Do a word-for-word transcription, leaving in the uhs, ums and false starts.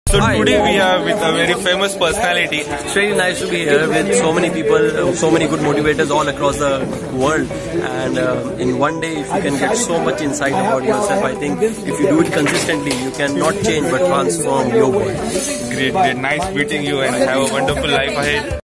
So Hi. today we are with a very famous personality. It's very nice to be here with so many people, uh, so many good motivators all across the world. And uh, in one day, if you can get so much insight about yourself, I think if you do it consistently, you can not change but transform your world. Great, great. Nice meeting you and have a wonderful life ahead.